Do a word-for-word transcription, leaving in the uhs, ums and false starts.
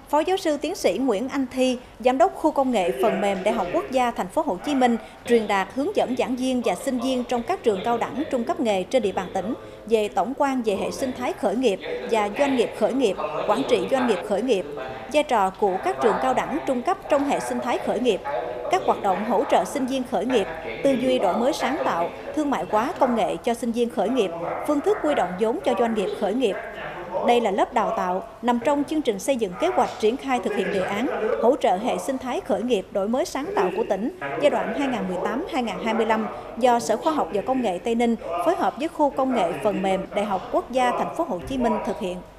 Phó giáo sư tiến sĩ Nguyễn Anh Thi, Giám đốc khu công nghệ phần mềm Đại học Quốc gia Thành phố Hồ Chí Minh truyền đạt hướng dẫn giảng viên và sinh viên trong các trường cao đẳng trung cấp nghề trên địa bàn tỉnh về tổng quan về hệ sinh thái khởi nghiệp và doanh nghiệp khởi nghiệp, quản trị doanh nghiệp khởi nghiệp, vai trò của các trường cao đẳng trung cấp trong hệ sinh thái khởi nghiệp, các hoạt động hỗ trợ sinh viên khởi nghiệp, tư duy đổi mới sáng tạo, thương mại hóa công nghệ cho sinh viên khởi nghiệp, phương thức huy động vốn cho doanh nghiệp khởi nghiệp. Đây là lớp đào tạo nằm trong chương trình xây dựng kế hoạch triển khai thực hiện đề án hỗ trợ hệ sinh thái khởi nghiệp đổi mới sáng tạo của tỉnh giai đoạn hai nghìn không trăm mười tám đến hai nghìn không trăm hai mươi lăm do Sở Khoa học và Công nghệ Tây Ninh phối hợp với khu công nghệ phần mềm Đại học Quốc gia Thành phố Hồ Chí Minh thực hiện.